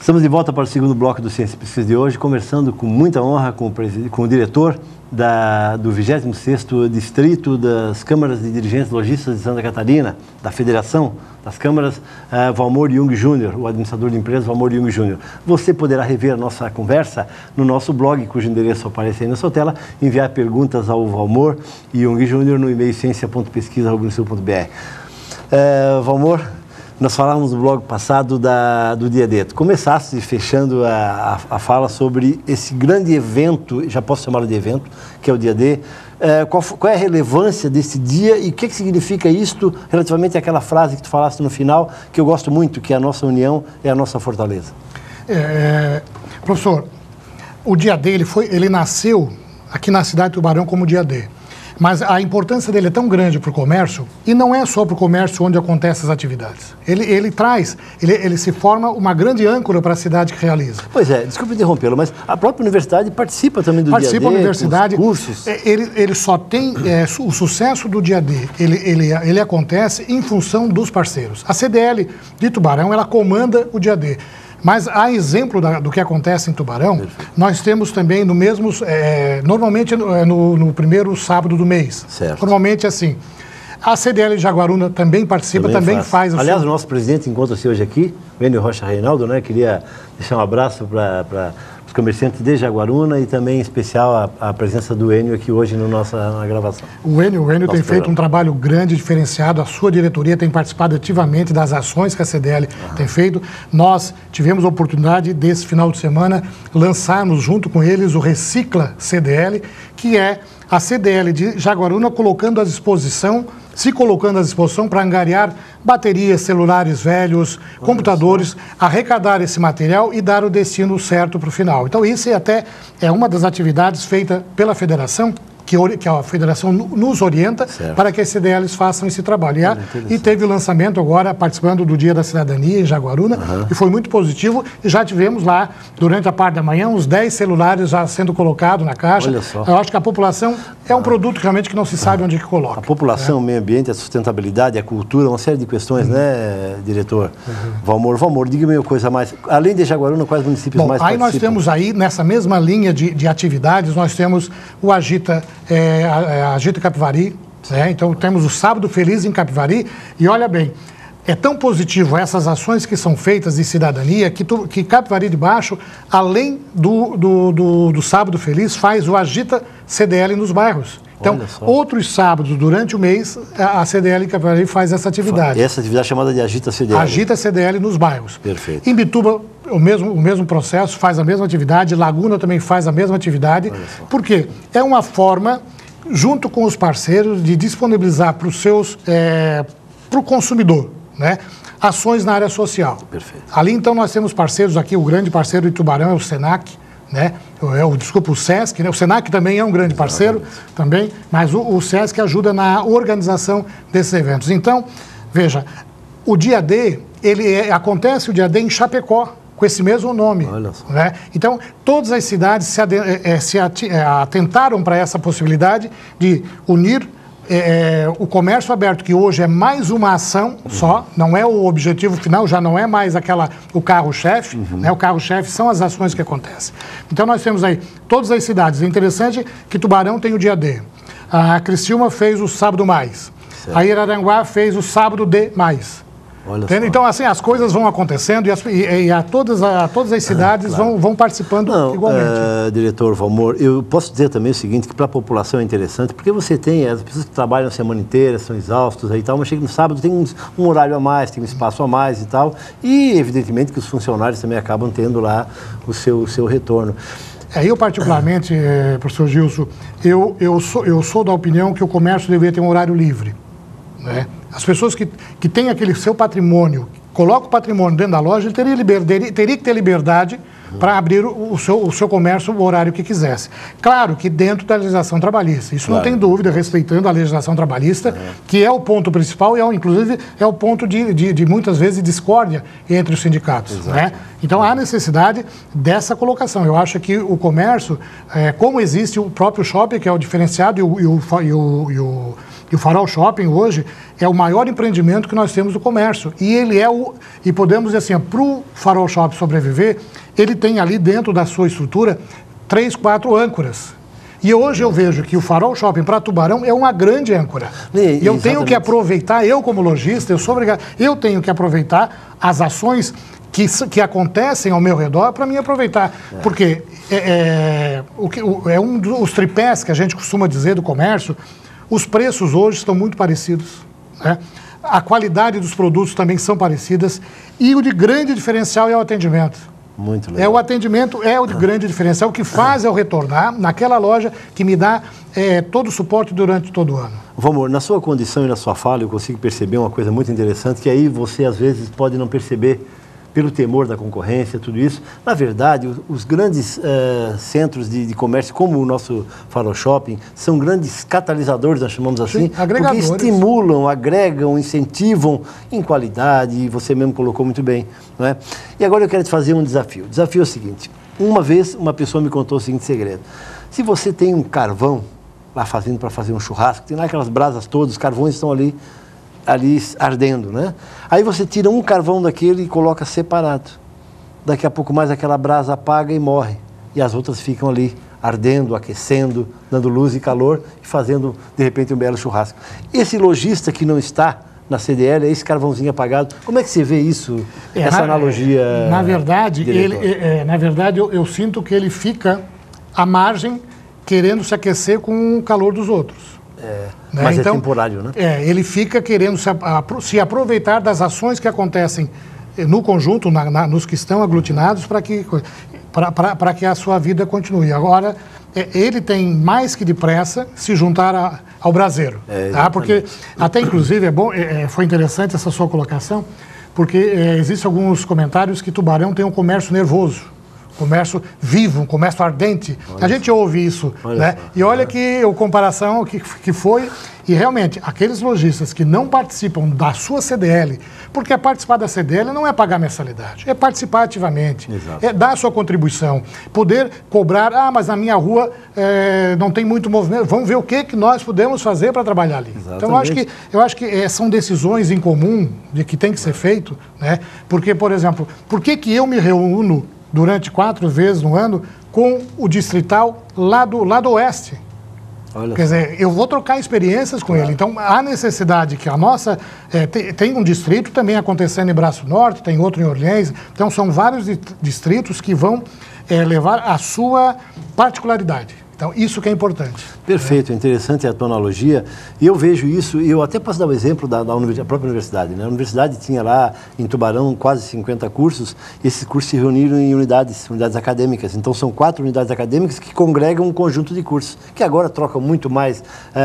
Estamos de volta para o segundo bloco do Ciência e Pesquisa de hoje, conversando com muita honra com o diretor do 26º Distrito das Câmaras de Dirigentes Lojistas de Santa Catarina, da Federação das Câmaras, Valmor Jung Júnior, o administrador de empresas Valmor Jung Júnior. Você poderá rever a nossa conversa no nosso blog, cujo endereço aparece aí na sua tela, enviar perguntas ao Valmor Jung Júnior no e-mail ciência.pesquisa@unisul.br. Valmor, nós falávamos no blog passado do Dia D. Tu começaste fechando a fala sobre esse grande evento, já posso chamá-lo de evento, que é o Dia D. Qual é a relevância desse dia e o que significa isto relativamente àquela frase que tu falaste no final, que eu gosto muito, que a nossa união é a nossa fortaleza? Professor, o Dia D ele nasceu aqui na cidade de Tubarão como Dia D. Mas a importância dele é tão grande para o comércio, e não é só para o comércio onde acontecem as atividades. Ele se forma uma grande âncora para a cidade que realiza. Pois é, desculpe interrompê-lo, mas a própria universidade participa também do Dia D? Participa a universidade, com os cursos? Ele só tem, o sucesso do Dia D, ele acontece em função dos parceiros. A CDL de Tubarão, ela comanda o Dia D. Mas, a exemplo do que acontece em Tubarão, perfeito, nós temos também no mesmo, normalmente no primeiro sábado do mês. Certo. Normalmente assim. A CDL de Jaguaruna também participa, também faz. Aliás, o nosso presidente encontra-se hoje aqui, o Enio Rocha Reinaldo, né? Queria deixar um abraço para os comerciantes de Jaguaruna e também em especial a presença do Enio aqui hoje na gravação. O Enio tem feito um trabalho grande, diferenciado, a sua diretoria tem participado ativamente das ações que a CDL tem feito. Nós tivemos a oportunidade desse final de semana lançarmos junto com eles o Recicla CDL, que é a CDL de Jaguaruna se colocando à disposição para angariar baterias, celulares velhos, computadores, arrecadar esse material e dar o destino certo para o final. Então, isso até é uma das atividades feitas pela federação, que a federação nos orienta, certo, para que as CDLs façam esse trabalho. E teve o lançamento agora, participando do Dia da Cidadania em Jaguaruna, e foi muito positivo. E já tivemos lá, durante a parte da manhã, uns 10 celulares já sendo colocados na caixa. Olha só. Eu acho que a população é um produto realmente que não se sabe onde que coloca. A população, o meio ambiente, a sustentabilidade, a cultura, uma série de questões, né, diretor? Valmor, diga-me uma coisa mais. Além de Jaguaruna, quais municípios mais participam? Aí nós temos aí, nessa mesma linha de atividades, nós temos o Agita Capivari, então temos o Sábado Feliz em Capivari, e olha bem, é tão positivo essas ações que são feitas de cidadania que Capivari de Baixo, além do Sábado Feliz, faz o Agita CDL nos bairros. Então, outros sábados durante o mês, a CDL em Capivari faz essa atividade. Essa atividade é chamada de Agita CDL. Agita CDL nos bairros. Perfeito. Em Bituba, o mesmo processo, faz a mesma atividade. Laguna também faz a mesma atividade. Por quê? É uma forma, junto com os parceiros, de disponibilizar para o consumidor, né, ações na área social. Perfeito. Ali, então, nós temos parceiros aqui, o grande parceiro de Tubarão é o Senac, né? O SESC, né? O Senac também é um grande parceiro, também, mas o SESC ajuda na organização desses eventos. Então, veja, o Dia D, acontece o Dia D em Chapecó, com esse mesmo nome. Olha só. Né? Então, todas as cidades se atentaram para essa possibilidade de unir o comércio aberto, que hoje é mais uma ação só, não é o objetivo final, já não é mais o carro-chefe, né? O carro-chefe são as ações que acontecem. Então, nós temos aí todas as cidades. É interessante que Tubarão tem o Dia D. A Criciúma fez o Sábado Mais. Certo. A Araranguá fez o Sábado D Mais. Então, assim, as coisas vão acontecendo e todas as cidades vão participando igualmente. Diretor Valmor, eu posso dizer também o seguinte, que para a população é interessante, porque você tem as pessoas que trabalham a semana inteira, são exaustos aí e tal, mas chega no sábado, tem um horário a mais, tem um espaço a mais e tal, e evidentemente que os funcionários também acabam tendo lá o seu retorno. Eu particularmente, professor Gilson, eu sou da opinião que o comércio deveria ter um horário livre, né? As pessoas que têm aquele seu patrimônio, colocam o patrimônio dentro da loja, ele teria que ter liberdade para abrir o seu comércio o horário que quisesse. Claro que dentro da legislação trabalhista, isso não tem dúvida, respeitando a legislação trabalhista, que é o ponto principal e, inclusive, é o ponto de muitas vezes, discórdia entre os sindicatos. Né? Então, há necessidade dessa colocação. Eu acho que o comércio, como existe o próprio shopping, que é o diferenciado, E o Farol Shopping hoje é o maior empreendimento que nós temos no comércio. E ele é e podemos dizer assim, para o Farol Shopping sobreviver, ele tem ali dentro da sua estrutura 3, 4 âncoras. E hoje eu vejo que o Farol Shopping para Tubarão é uma grande âncora. E eu tenho que aproveitar, eu como lojista, eu sou obrigado, eu tenho que aproveitar as ações que acontecem ao meu redor para mim aproveitar. Porque é um dos tripés que a gente costuma dizer do comércio. Os preços hoje estão muito parecidos, né? A qualidade dos produtos também são parecidas e o de grande diferencial é o atendimento. Muito legal. O atendimento é o de grande diferencial, o que faz eu retornar naquela loja que me dá todo o suporte durante todo o ano. Valmor, na sua condição e na sua fala eu consigo perceber uma coisa muito interessante, que aí você às vezes pode não perceber pelo temor da concorrência, tudo isso. Na verdade, os grandes centros de comércio, como o nosso Farol Shopping, são grandes catalisadores, nós chamamos assim, sim, agregadores. Porque estimulam, agregam, incentivam em qualidade, e você mesmo colocou muito bem, não é? E agora eu quero te fazer um desafio. O desafio é o seguinte: uma vez uma pessoa me contou o seguinte segredo: se você tem um carvão lá fazendo para fazer um churrasco, tem lá aquelas brasas todas, os carvões estão ali ardendo, né? Aí você tira um carvão daquele e coloca separado. Daqui a pouco mais aquela brasa apaga e morre. E as outras ficam ali ardendo, aquecendo, dando luz e calor e fazendo, de repente, um belo churrasco. Esse lojista que não está na CDL, é esse carvãozinho apagado. Como é que você vê isso, essa analogia? Na verdade, eu sinto que ele fica à margem querendo se aquecer com o calor dos outros. Né? Mas então, é temporário, né? Ele fica querendo se aproveitar das ações que acontecem no conjunto, nos que estão aglutinados, para que a sua vida continue. Agora, ele tem mais que depressa se juntar ao braseiro. Tá? Porque, até inclusive, foi interessante essa sua colocação, porque existem alguns comentários que Tubarão tem um comércio nervoso. Comércio vivo, um comércio ardente. A gente ouve isso, né? E olha que a comparação que foi, e realmente, aqueles lojistas que não participam da sua CDL, porque participar da CDL não é pagar mensalidade, é participar ativamente, é dar a sua contribuição, poder cobrar, mas na minha rua não tem muito movimento, vamos ver o que nós podemos fazer para trabalhar ali. Exatamente. Então, eu acho que são decisões em comum de que tem que ser feito, né? Porque, por exemplo, por que eu me reúno durante 4 vezes no ano com o distrital lá do oeste? Quer dizer, eu vou trocar experiências com ele. Então, há necessidade que a nossa... tem um distrito também acontecendo em Braço Norte, tem outro em Orleans. Então, são vários distritos que vão levar a sua particularidade. Então, isso que é importante. Perfeito, interessante a tua analogia. E eu vejo isso, e eu até posso dar o exemplo da própria universidade, né? A universidade tinha lá em Tubarão quase 50 cursos, e esses cursos se reuniram em unidades acadêmicas. Então, são 4 unidades acadêmicas que congregam um conjunto de cursos, que agora trocam muito mais,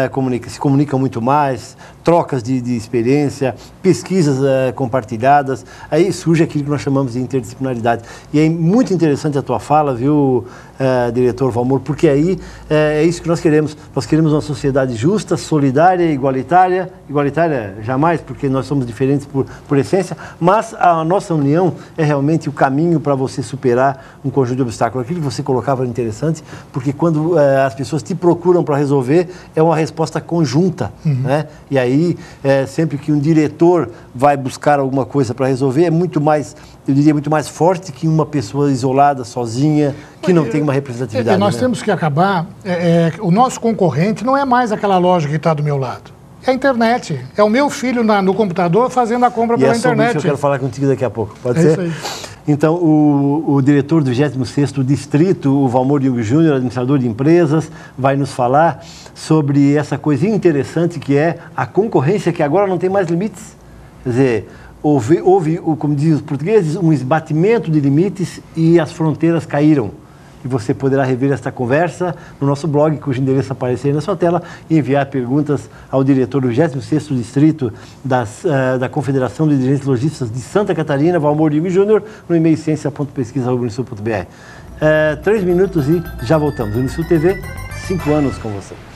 se comunicam muito mais, trocas de experiência, pesquisas compartilhadas. Aí surge aquilo que nós chamamos de interdisciplinaridade. E é muito interessante a tua fala, viu, diretor Valmor, porque aí é isso que nós queremos. Nós queremos uma sociedade justa, solidária, igualitária. Igualitária jamais, porque nós somos diferentes por essência, mas a nossa união é realmente o caminho para você superar um conjunto de obstáculos. Aquilo que você colocava era interessante, porque quando as pessoas te procuram para resolver, é uma resposta conjunta, né? E aí, sempre que um diretor vai buscar alguma coisa para resolver, é muito mais, eu diria, muito mais forte que uma pessoa isolada, sozinha, que não tem uma representatividade. Nós temos que acabar... o nosso concorrente não é mais aquela loja que está do meu lado. É a internet. É o meu filho no computador fazendo a compra pela internet. É sobre isso que eu quero falar contigo daqui a pouco. Pode ser? Isso aí. Então, o diretor do 26º Distrito, o Valmor Jung Júnior, administrador de empresas, vai nos falar sobre essa coisinha interessante que é a concorrência, que agora não tem mais limites. Quer dizer, houve, como dizem os portugueses, um esbatimento de limites e as fronteiras caíram. E você poderá rever esta conversa no nosso blog, cujo endereço aparecer aí na sua tela, e enviar perguntas ao diretor do 26º Distrito da Confederação de Dirigentes Lojistas de Santa Catarina, Valmor Jung Júnior, no e-mail ciência.pesquisa@unisul.br. 3 minutos e já voltamos. Unisul TV, 5 anos com você.